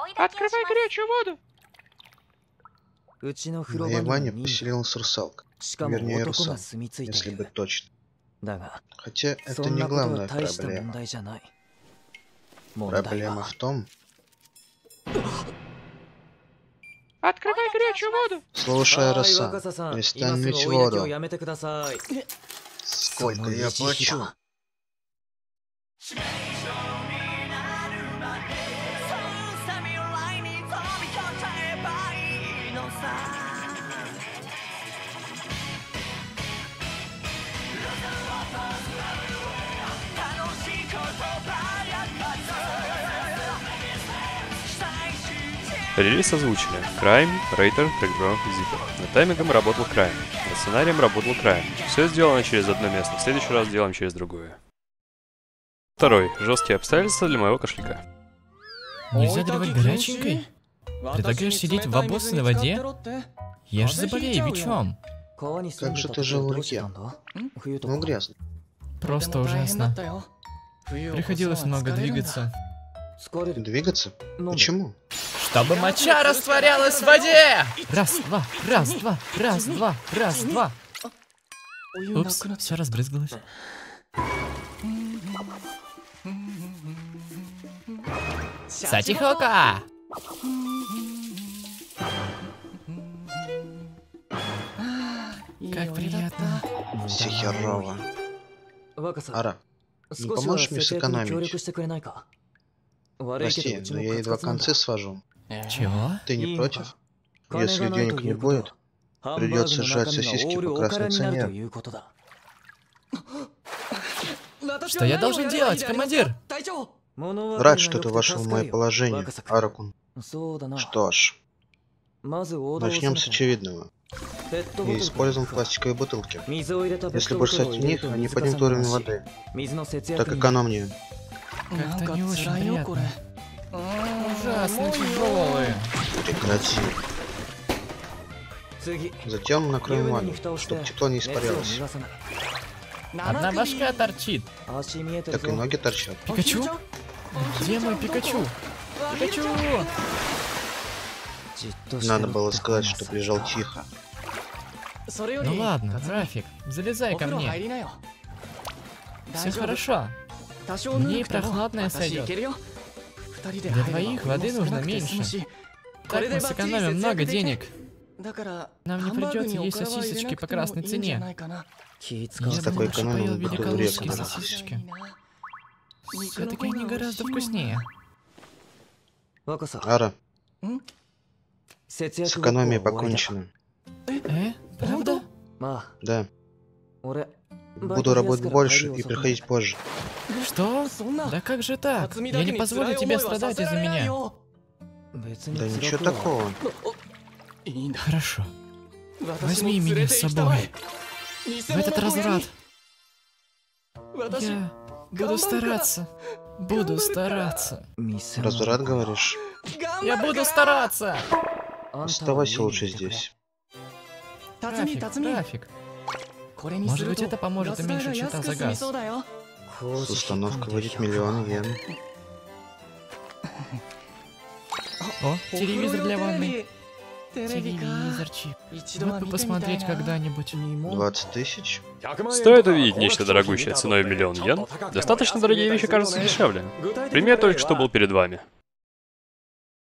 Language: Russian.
Открывай горячую воду! На Иване поселилась русалка. Вернее, русал, если быть точным. Хотя это не главная проблема. Проблема в том... Открывай горячую воду! Слушай, Роса, перестань лить воду. Сколько я плачу? Релиз озвучили Крайм, Рейтер, Трекбро, Зиппер. Над таймингом работал Крайм, над сценарием работал Крайм. Все сделано через одно место, в следующий раз делаем через другое. Второй. Жесткие обстоятельства для моего кошелька. Нельзя доливать горяченькой? Предлагаешь сидеть в обоссанной воде? Я же заболею ВИЧом. Как же ты жил в реке? Ну, грязно. Просто ужасно. Приходилось много двигаться. Двигаться? Почему? Чтобы моча растворялась в воде! Раз, два, раз, два, раз, два, раз, два. Упс, все разбрызгалось. Сатихока! Как приятно. Все херово. Ара, не поможешь мне сэкономить? Прости, но я едва концы свожу. Чего? Ты не против? Если денег не будет, придется жрать сосиски по красной цене. Что я должен делать, командир? Рад, что ты вошел в мое положение, Аракун. Что ж, начнем с очевидного. Мы используем пластиковые бутылки. Если бросать в них, они поднимут уровень воды. Так экономнее. Как-то не очень приятно. Ужасно тяжелые. Прекрати. Затем накроем ванну, чтобы тепло не испарялось. Одна башка торчит. Так и ноги торчат. Пикачу? Где мой Пикачу? Пикачу! Надо было сказать, что лежал тихо. Ну ладно, Рафик, залезай ко мне. Все хорошо. Мне и прохладное сойдет. Для двоих воды нужно меньше. Так мы сэкономим много денег. Нам не придется есть сосисочки по красной цене. С такой экономией буду резко сосисочки. Все-таки они гораздо вкуснее. Ара, с экономией покончено. Правда? Да. Буду работать больше и приходить позже. Что? Да как же так? Я не позволю тебе страдать из-за меня. Да ничего такого. Хорошо. Возьми меня с собой. В этот разврат. Я буду стараться. Буду стараться. Разврат, говоришь? Я буду стараться. Оставайся лучше здесь. Рафик. Может быть, это поможет уменьшить счета за газ. С установкой выйдет миллион йен. О, телевизор для ванны. Телевизорчик. Вот бы посмотреть когда-нибудь. 20 тысяч? Стоит увидеть нечто дорогущее ценой в 1 000 000 йен? Достаточно дорогие вещи кажутся дешевле. Пример только что был перед вами.